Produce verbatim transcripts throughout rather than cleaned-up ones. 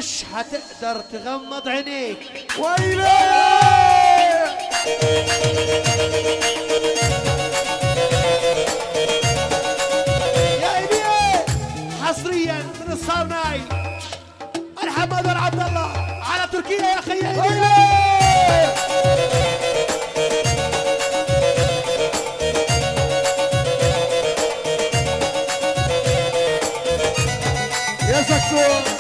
مش هتقدر تغمض عينيك. ويلي يا ايديه حصريا من الصار ناي الحمد عبد الله على تركيا يا اخي. يا ايديه يا زكور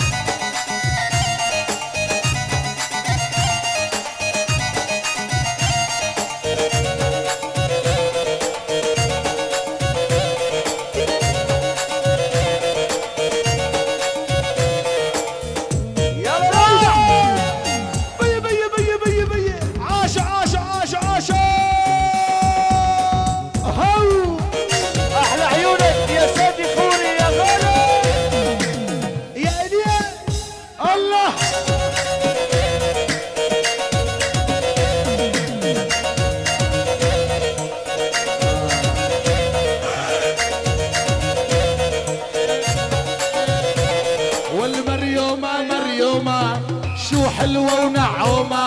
شو حلوة ونعومة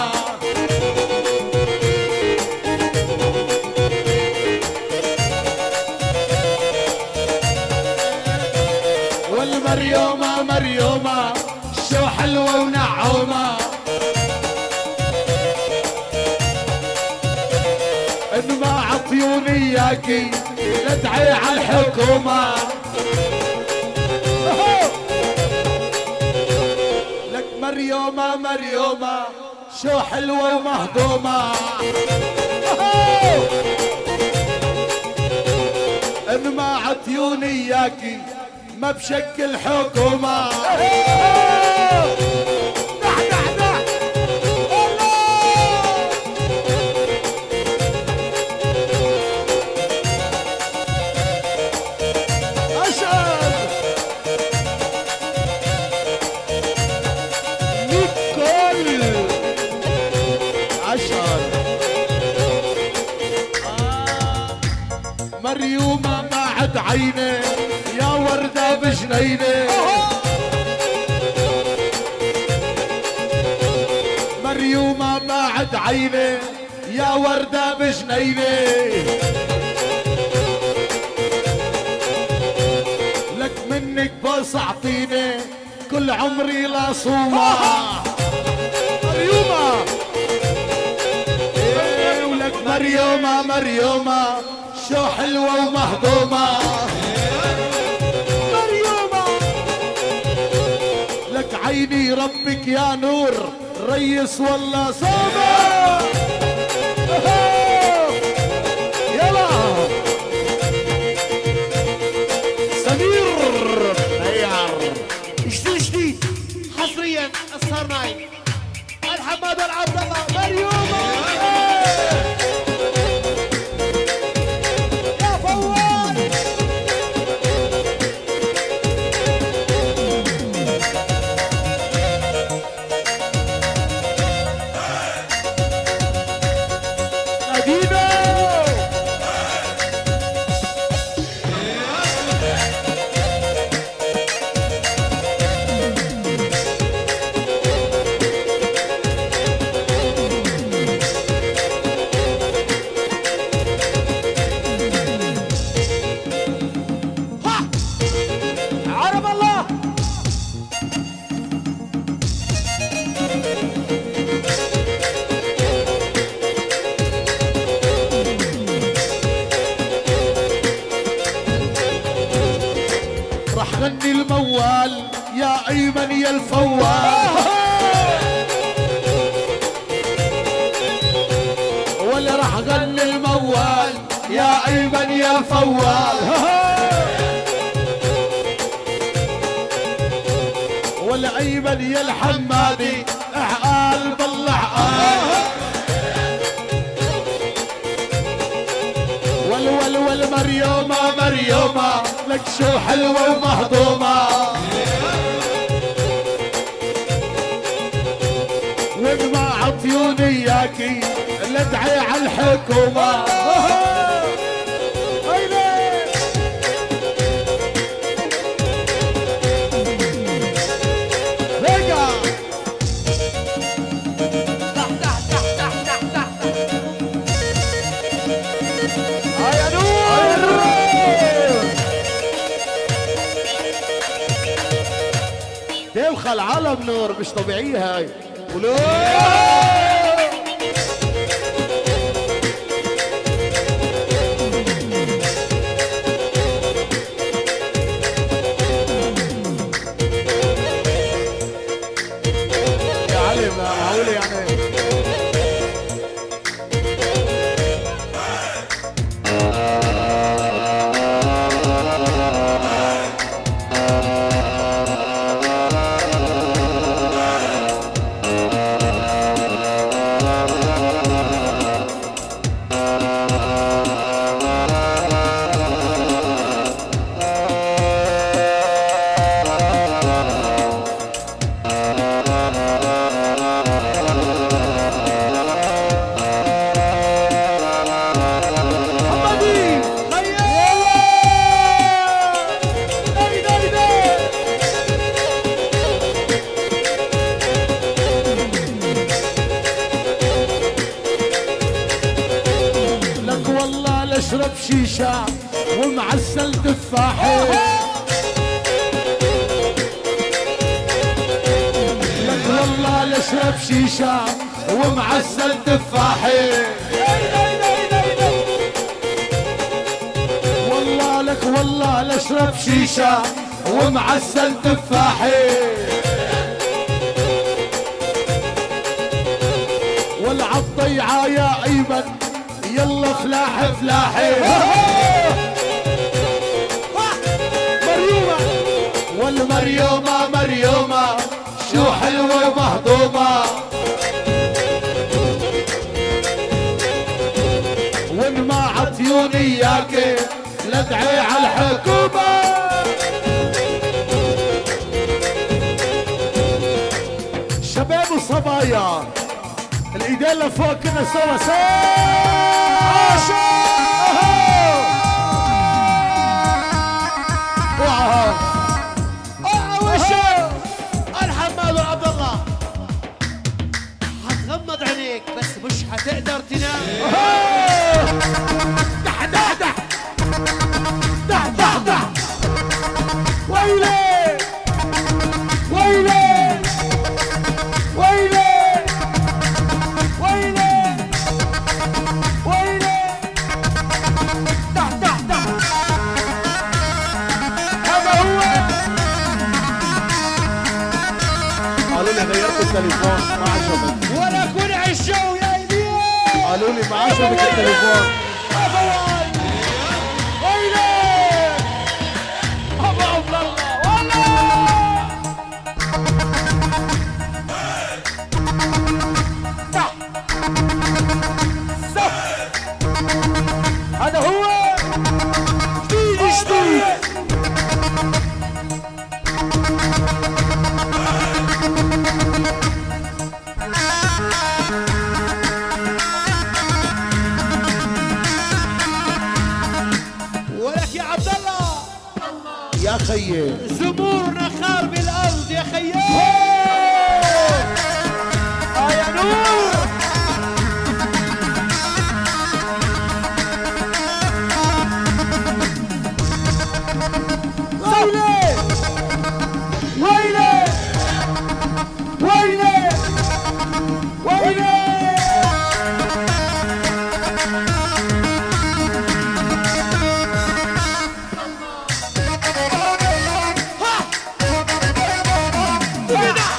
والمريومة مريومة شو حلوة ونعومة إن ما عطيوني إياكي ندعي على الحكومة. مريومة مريومة شو حلوة ومهضومة إن ما عطيوني إياكي ما بشكل حكومة. دح دح دح أشعر مريومة ما عد عيني يا وردة بجنيني مريومة ما عد عيني يا وردة بجنيني لك منك بس اعطيني كل عمري لا صومة. مريومة إيه ولك مريومة مريومة شو حلوة ومهضومة مريومة لك عيني ربك يا نور ريس والله صومة. يلا سمير نيار جديد جديد حصريا الصار ناي الحمد عبد الله. مريومة غني الموال يا ايمن يا الفوال ولا راح غني الموال يا ايمن يا الفوال ولا ايمن يا الحمادي اعقال بالله عقال والول والمريومة مريومة لك شو حلوة ومهضومة وإن ما عطيوني إياكي ندعي على الحكومة. رجع ديوخة العالم نور مش طبيعية هاي. ولو يا علي معقولة يعني اشرب شيشة ومعسل تفاحي، لك والله لاشرب شيشة ومعسل تفاحي، والله لك والله لاشرب شيشة ومعسل تفاحي، والعالضيعة يا ايمن يلا فلاح فلاحي، مريومة والمريومة مريومة شو حلوة ومهضومة، وان ما عطيوني اياكي لدعي على الحكومة، شباب وصبايا الايدين لفوق كنا سوا سوا الحماد عبد الله هتغمض عينيك بس مش هتقدر تنام. دح دح دح دح دح دح ويلي ويلي ويلي ويلي ويلي دح دح دح هذا هو. قالوا لي غيرت التليفون ما عجبك ولا كنع الشو يا ايديه. قالوا لي ما عجبك التليفون. ويلي ابو عبد الله والله صح صح هذا هو جديد جديد. ولك يا عبد الله يا خيي زمورنا خارب الارض يا خيال. اه يا نور ويلي ويلي ويلي ويلي وبدع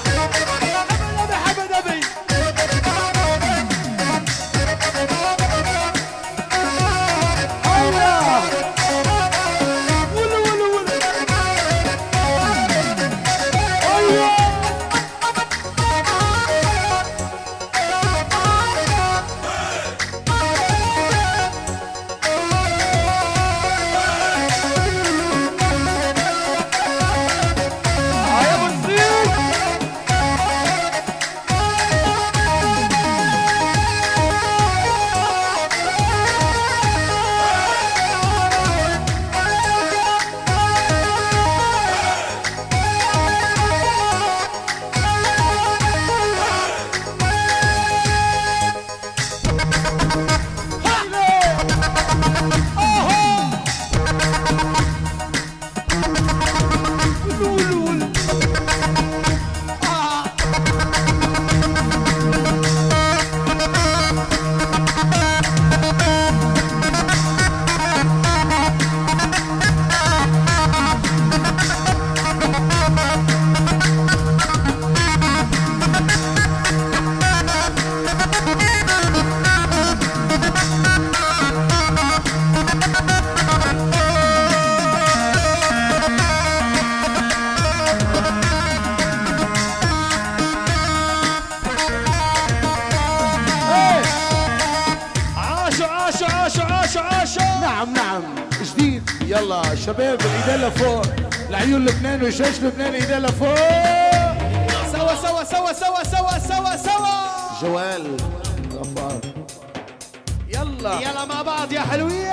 الشباب الايدين لفوق، العيون لبنان وشاش لبنان ايدين لفوق. سوا سوا سوا سوا سوا سوا سوا. جوال غفار يلا يلا مع بعض يا حلوين.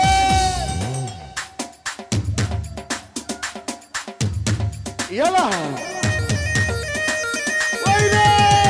يلا ويلي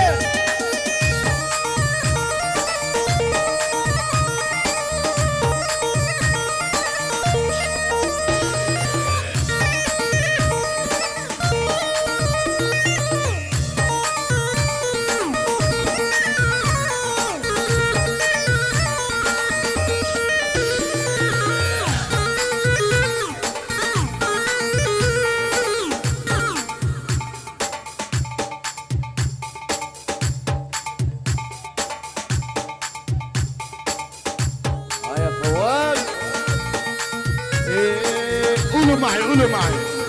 معي قولوا معي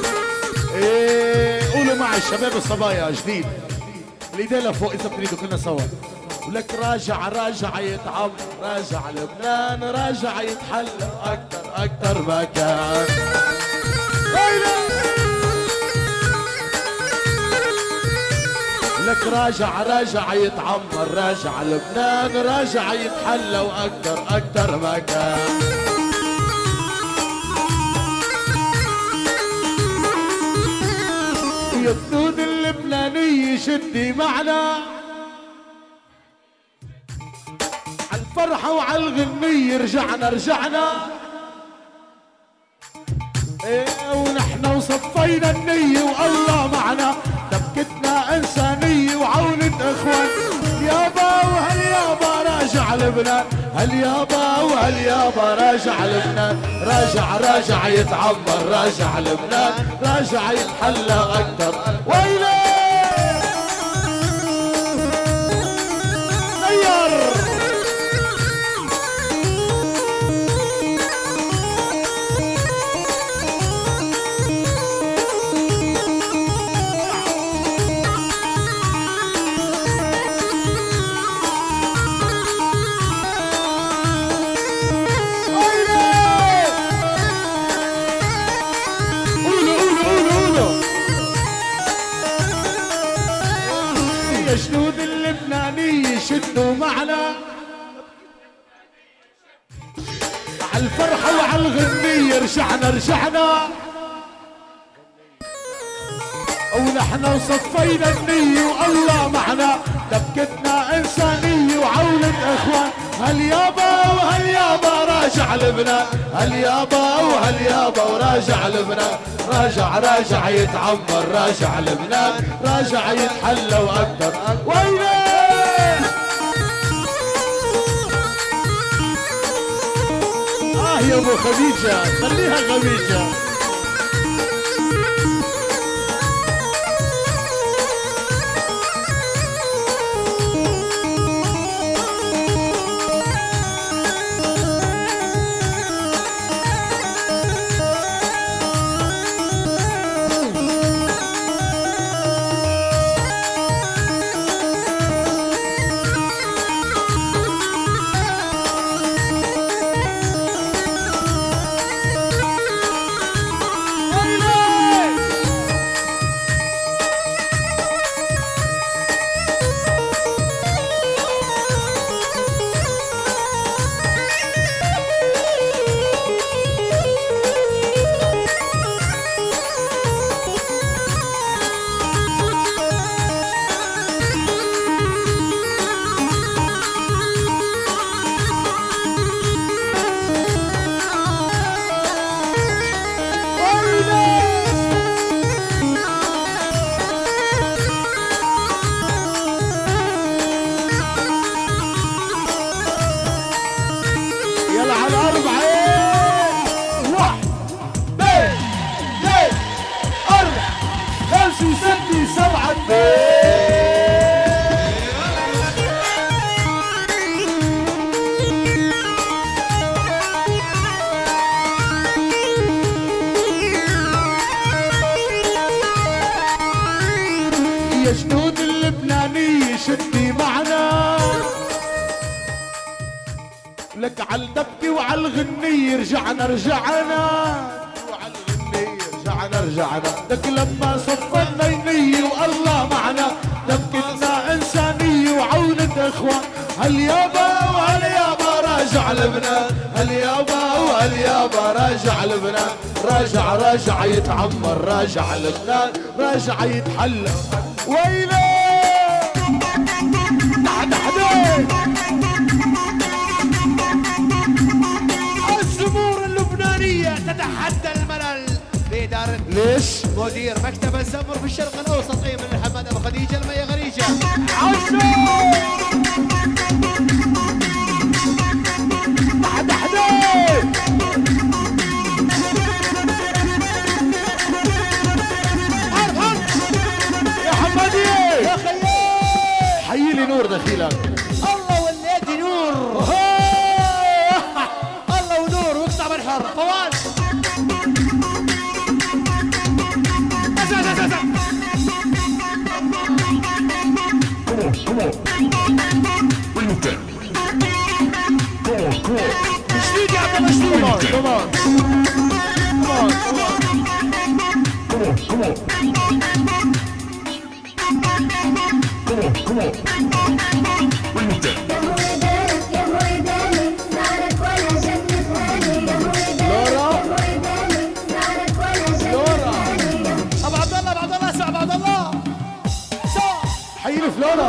ايه قولوا معي الشباب الصبايا جديد الايدين لفوق اذا بتريدوا كلنا سوا. ولك راجع راجع يتعب راجع لبنان راجع يتحلى اكثر اكثر مكان. لك راجع راجع يتعمر راجع لبنان راجع يتحلى واكثر اكثر مكان. الثود اللبنانية شدي معنا عالفرحة وعالغنية رجعنا رجعنا ايه ونحن وصفينا النية والله معنا دبكتنا إنسانية وعونة إخوان. يابا وهل يابا راجع لبنان هل يابا وهل يابا راجع لبنان راجع راجع يتعمر راجع لبنان راجع يتحلى أكثر. ويلي نير جنود اللبنانية شدوا معنا عالفرحة وعالغنية رجعنا رجعنا ونحن وصفينا النية والله معنا دبكتنا إنسانية وعونة إخوان. هل يابا وهل يابا راجع لبنان هل يابا وهل يابا وراجع لبنان راجع راجع يتعمر راجع لبنان راجع يتحلى واكثر. ويلي اه يا ابو خديجه خليها خديجه. يا جنود اللبنانية شدي معنا لك عالدبكة وعالغنية رجعنا رجعنا معنا رجعنا لك لما صفنا النية والله معنا دبكتنا إنسانية وعونة إخوان هل يابا وهل يابا راجع لبنان هل يابا وهل يابا راجع لبنان راجع راجع يتعمر راجع لبنان راجع يتحلى ويلي تحت حدين الزمور اللبنانية تتحدى الملل بإدارة ليش؟ مدير مكتب الزمر في الشرق الأوسط من محمد أبو خديجة المية غريجة عشرة تحت حدين يا حمادية يا خيال حيي لي نور دخيلك الله وليتي نور الله ونور واقطع بالحر طوال شديد يا عبد الله شديد كمان كمان ابو عبد الله ابو عبد الله اسمع ابو عبد الله حيي لي فلورا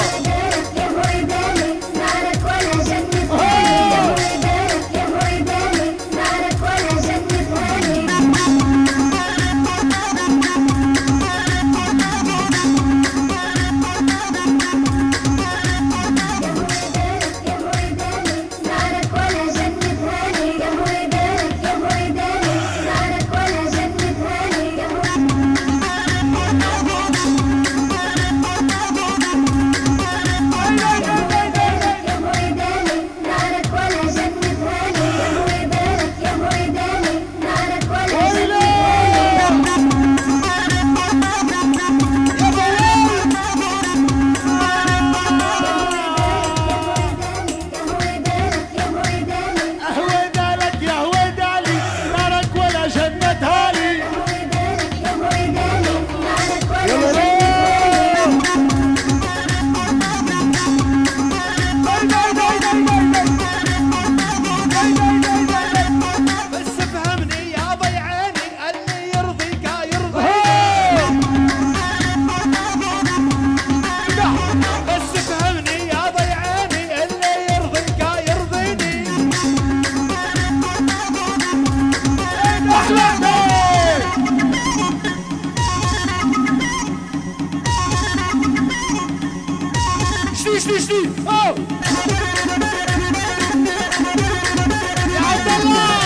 شديد شديد شديد اوه يا عبد الله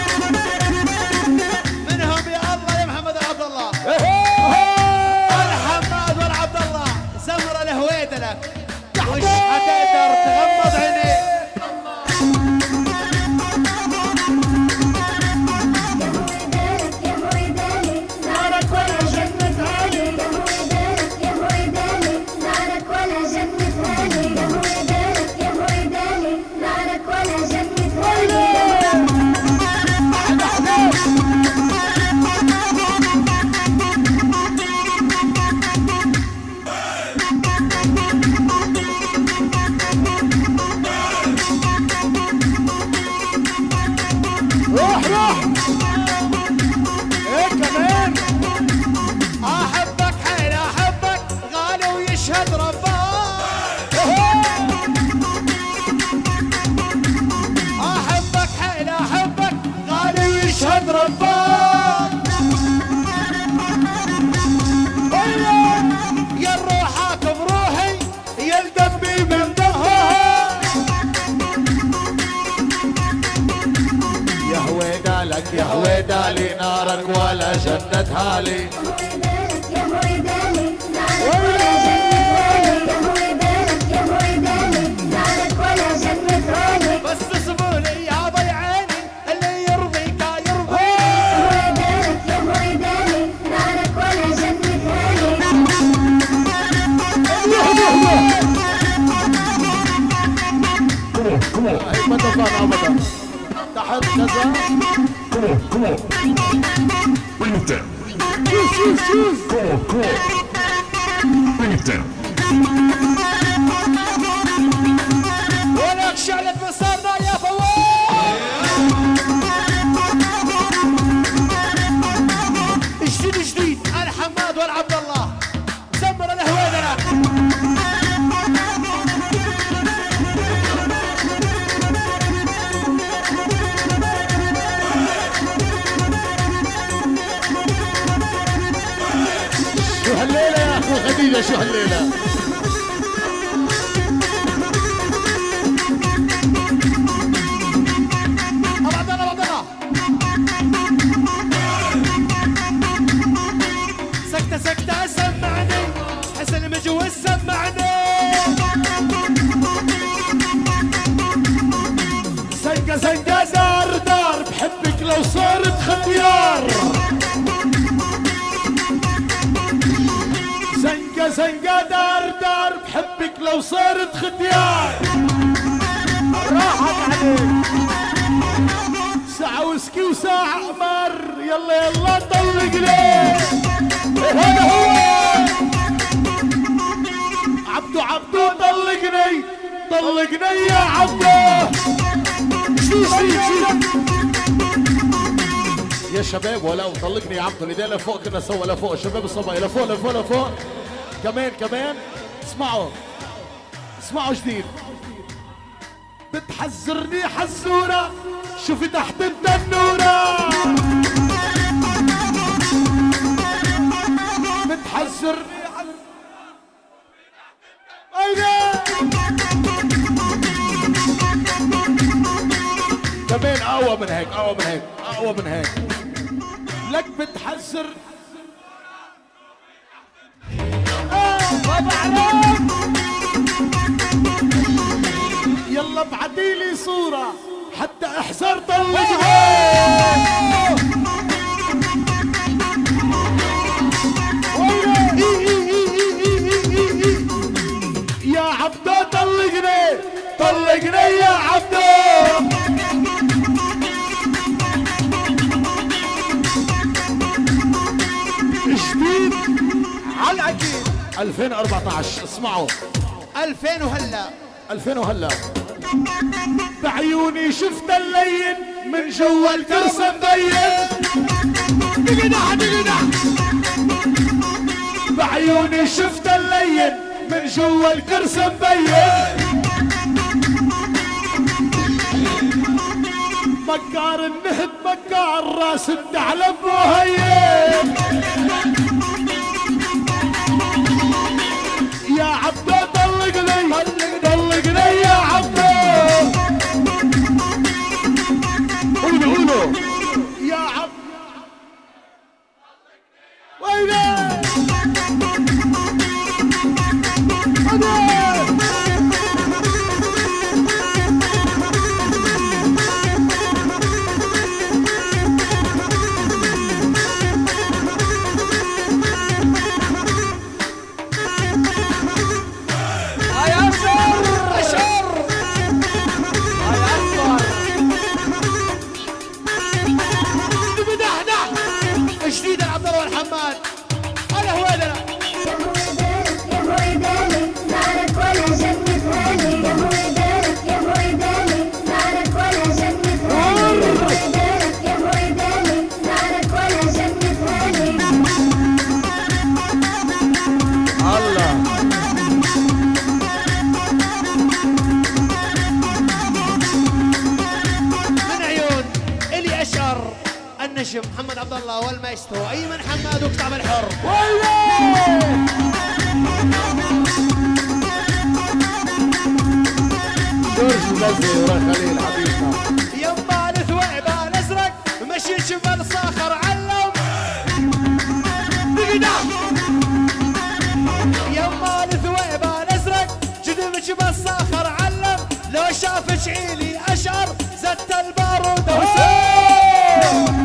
منهم يا الله يا محمد عبد الله الحماد والعبد الله زمر الهويده لك وش حتقدر تغمض عينيك روح روح ايه كمان احبك حيل احبك غالي ويشهد ربك احبك حيل احبك غالي ويشهد ربك يا روحك بروحي يا الدمي من يا هويدالك يا هويدالي نارك ولا جنتها لي يا هويدالي نارك ولا جنتها لي بس تصبرني يا ضي عيني اللي يرضيك يرضيك يا هويدالي نارك ولا جنتها لي ما تفعل ابدا تحت كذا Come on, come on. What do you think? شوف شوف شوف Cool, cool. Bring it down. ولك شعلة مسارنا يا فواز. جديد جديد الحماد والعبد الله زمر الهوادرة. شو هالليلة يا اخو خديجة شو هالليلة ابو عبد الله ابو عبد الله سكتة سكتة سمعني حسن مجوز سمعني زنقة زنقة دار دار بحبك لو صارت ختيار زنقة زنقة دار دار بحبك لو صارت ختيار راحت عليك ساعة وسكي وساعة قمر يلا يلا طلق ليه هذا هو عبدو عبدو طلقني طلقني يا عبدو شو شو يا شباب ولو طلقني يا عبدو الايدين لفوق كنا سوا لفوق شباب الصبايا لفوق لفوق لفوق كمان كمان اسمعوا اسمعوا جديد بتحذرني حزورة شوفي تحت التنورة بتحذرني ايوه كمان اقوى من هيك اقوى من هيك اقوى من هيك لك بتحذر بابا عليك يلا ابعتيلي صورة حتى احذر طلقها يا عبدو طلقني طلقني يا عبدو جديد على العقيد ألفين وأربعة عشر اسمعوا ألفين وهلا ألفين وهلا بعيوني شفت اللين من جوا الكرسي مبين دقدح دقدح بعيوني شفت اللين من جوا الكرسي مبين مكار النهد مكار راس الثعلب مهين يا عبدو طلقني طلقني يا عبدو قولوا قولوا يا عبدو وينه جديد عبد الله والحماد هذا هو هذا يا هويدالي نارك ولا جنة هاني يا هويدالك يا هويدالي نارك ولا جنة هاني يا هويدالك يا هويدالي نارك ولا جنة هاني الله من عيون الي اشقر النجم محمد عبد الله والمايسترو ايمن حماد وكتاب الحر جورج مزي ورا خليل حبيبنا يما الثويبه الازرق مشي جبل صاخر علم دقدح يما الثويبه الازرق جذب جبل صاخر علم لو شاف شعيلي اشعر زت البارود وسام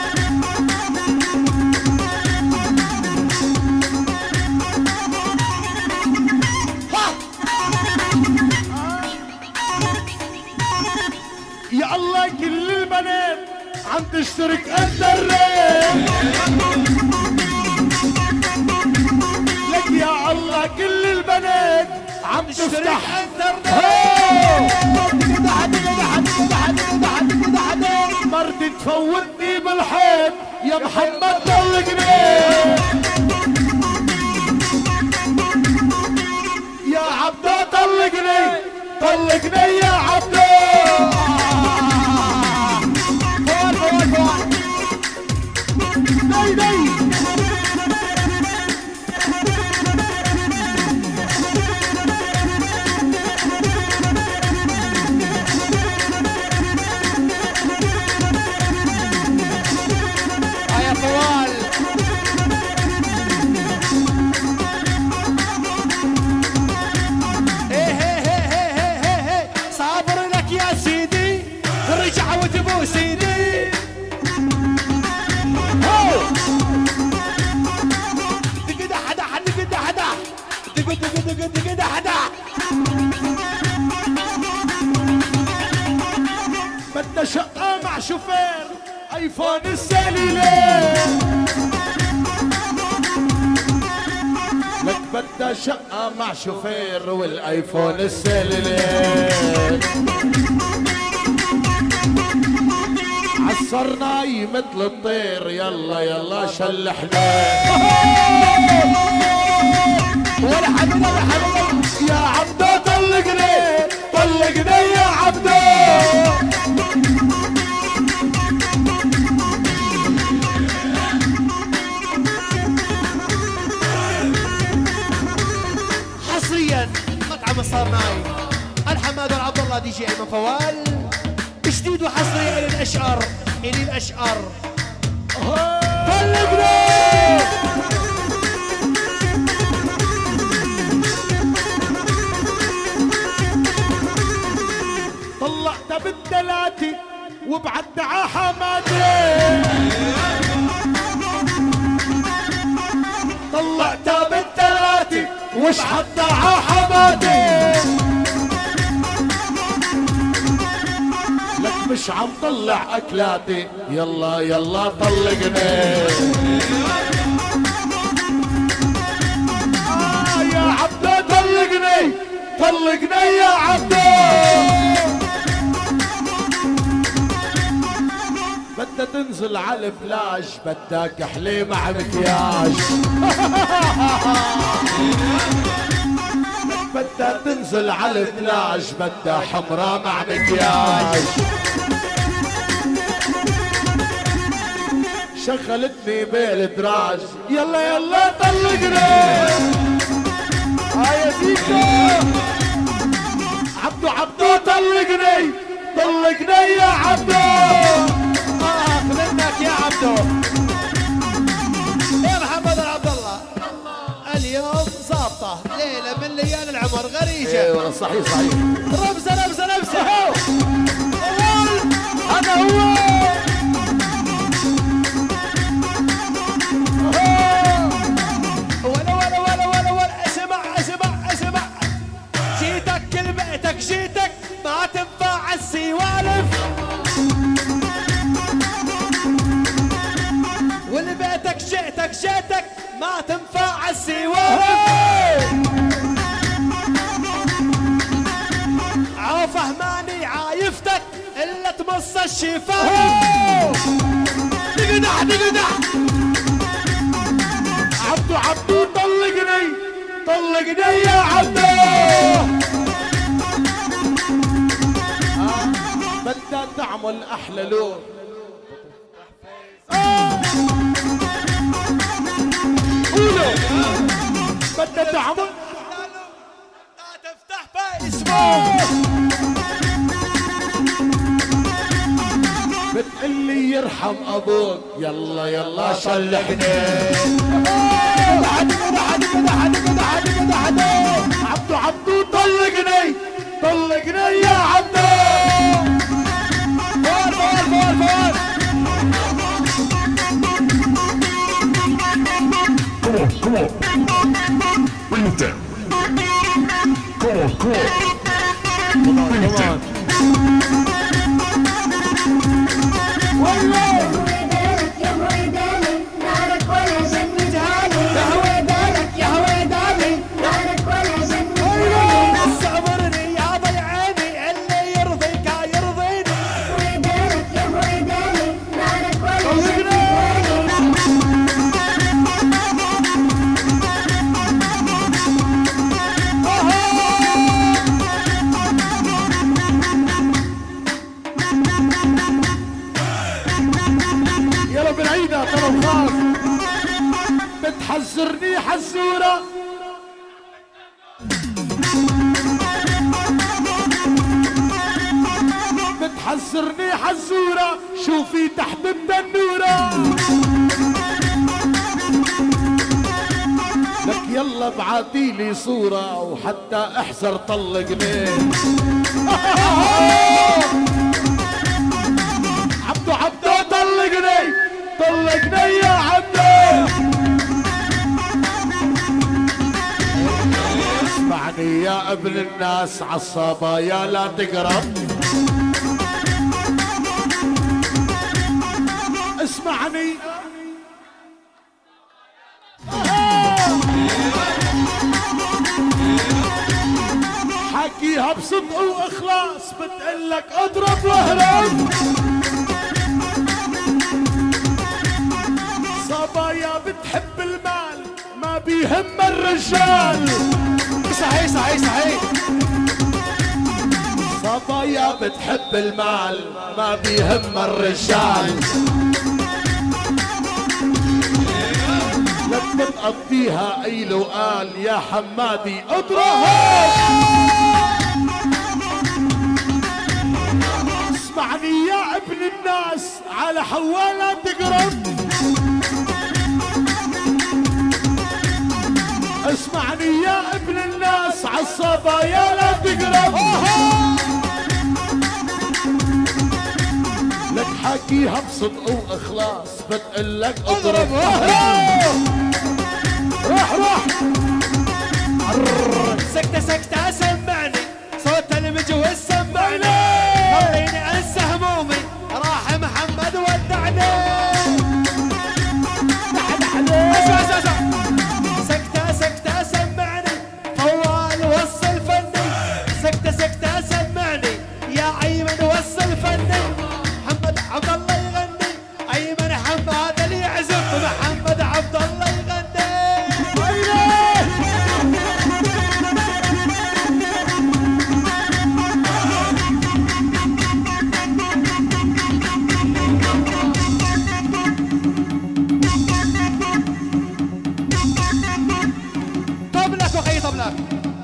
يا الله كل البنات عم تشترك قد الريت تفتح مرد تفوتني بالحيط يا محمد طلقني يا عبدو طلقني طلقني يا عبدو فوال فوال فوال داي داي يا فوال هي هي هي هي هي هي صابر لك يا سيدي ترجع وتبوس ايدي دق دح دح دق دح دح دق دق دق دق دح دح بدنا شقة مع شوفير ايفون السليلين لك بدنا شقة مع شوفير والايفون السليلين عصرناي مثل الطير يلا يلا شلحنا ولا حبيبي ولا حبيبي يا عبدو طلقني طلقني يا عبدو حصريا مطعم الصرناي الحماد عبد الله دي جي ايمن فوال جديد وحصري الى الاشقر الى الاشقر طلقني طلعت بالثلاثة وبعد ع حمادي طلعت بالثلاثة وش حط ع حمادي لك مش عم طلع اكلاتي يلا يلا طلقني آه يا عبدو طلقني طلقني يا عبدو بدها تنزل على البلاج بدك حلي مع مكياج بدها تنزل على البلاج بدها حمرا مع مكياج شغلتني بالدراج يلا يلا طلقني هاي زيكو عبدو عبدو طلقني طلقني يا عبدو اخ منك يا عبدو يا محمد عبد الله اليوم ظابطه ليله من ليالي العمر غريجه ايه والله صحيح صحيح رمزه رمزه رمزه هذا هو ولا ولا ولا ولا ولا اسمع اسمع اسمع جيتك كل بيتك جيتك ما تنفع السوالف ولبيتك جيتك جيتك ما تنفع السوالف عوفه ماني عايفتك الا تمص الشفايف دقدح دقدح عبدو عبدو طلقني طلقني يا عبدو آه. بدها تعمل احلى لون آه. قولوا بدها تعمل لا تفتح فيسبوك بتقلي يرحم ابوك يلا يلا شلحني عبدو عبدو طلقني طلقني يا عبدو فوال فوال فوال فوال Come on, come on. Bring it down. Come on, come on. Bring it down. يا هويدالك يا هويدالي نارك ولا جنة هالي يا هويدالك يا هويدالي نارك ولا جنة هالي بتحسرني حزورة بتحسرني حزورة شوفي تحت التنورة لك يلا ابعتيلي صورة وحتى احزر طلقني عبدو عبدو طلقني طلقني يا عبدو اسمعني يا ابن الناس عالصبايا لا تقرب اسمعني حكيها بصدق واخلاص بتقلك اضرب واهرب صبايا بتحب المال ما بيهم الرجال صحيح صحيح صحيح صبايا بتحب المال ما بيهم الرجال لك بتقضيها اي لو قال يا حمادي اضربها اسمعني يا ابن الناس على حوالا تقرب اسمعني يا ابن الناس عالصبايا لا تقرب لك حكيها بصدق واخلاص بتقلك اضرب روح روح سكتة سكتة سمعني صوت المجوز سمعني خليني انسى همومي راح محمد ودعني اسمع اسمع اسمع سكتة سكتة سمعني طوال وصل فني سكتة سكتة سمعني يا ايمن وصل فني محمد عبد الله يغني ايمن حماد اللي يعزف محمد عبد الله يغني طبلك وخي طبلك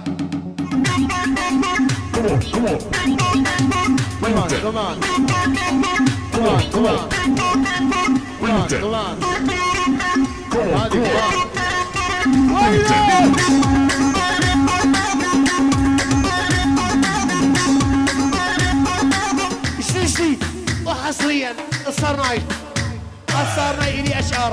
Come on, come on. come on come on come on Bring it come down. on Come on, هذه come on. Bring it down. شتي شتي وحصريا الصرناي الصرناي إلي أشعر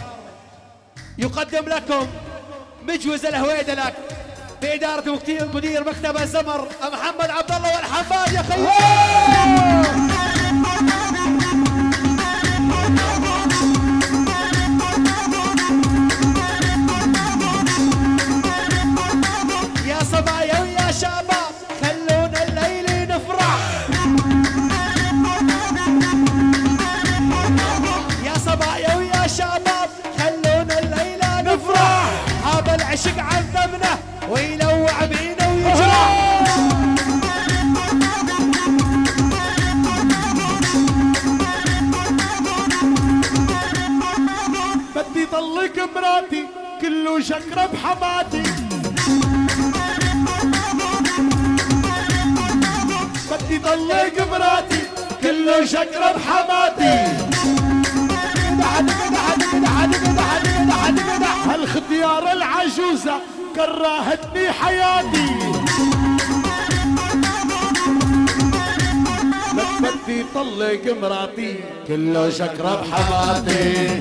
يقدم لكم مجوز الهويدة لك بإدارة مدير مكتب الزمر محمد عبد الله والحماد يا خيي يا صبايا ويا شباب خلونا الليل نفرح يا صبايا ويا شباب خلونا الليل نفرح هذا العشق عذبنا ويلوع بينا ويجرح بدي طلق مراتي كله شكرة بحماتي بدي طلق مراتي كله شكرة بحماتي هالختيار العجوزة كرهتني حياتي لك بدي طلق مراتي كله شكرة بحماتي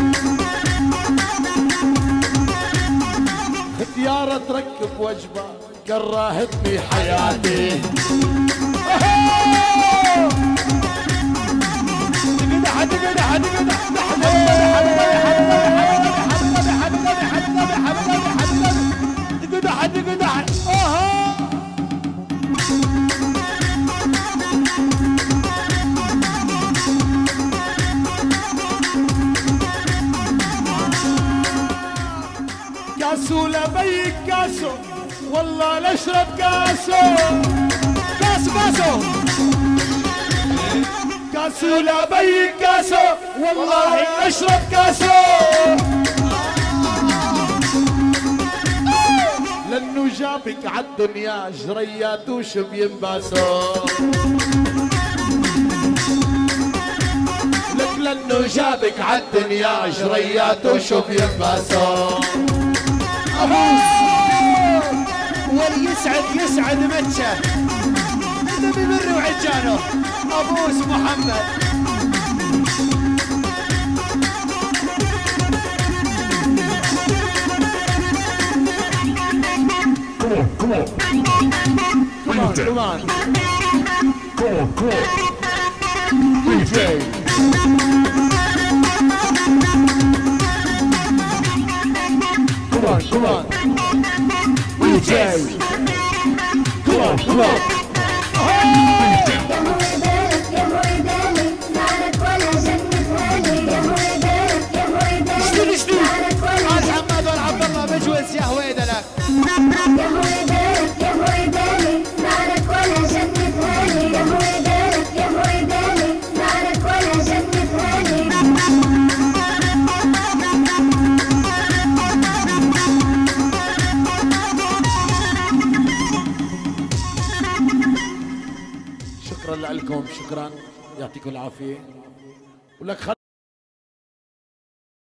ختيارة تركب وجبة كرهتني حياتي كاسو لبيك كاسو والله لاشرب كاسو كاسو كاسو كاسو لبيك كاسو والله اشرب كاسو لانه جابك عالدنيا جريات وشو بينباسوا، لك لانه جابك عالدنيا جريات وشو بينباسوا. وليسعد يسعد متشه اللي بيمر وعجانه ابوس محمد. Come on, come on. Come on, come on. Come on, come on. Bring it down. Come on, come on. Bring it down. Come on, come on. يا هو يدالك يا هو يدالك نارك ولا جنة هالي، يا هو يدالك يا هو يدالك شنو نارك ولا قال حماد والعبد الله بجوز يا هويدلك. يا هو يدالك يا هو يدالك نارك ولا جنة هالي، يا هو يدالك يا هو يدالك نارك ولا جنة هالي. شكرا لكم، شكرا، يعطيكم العافيه. ولك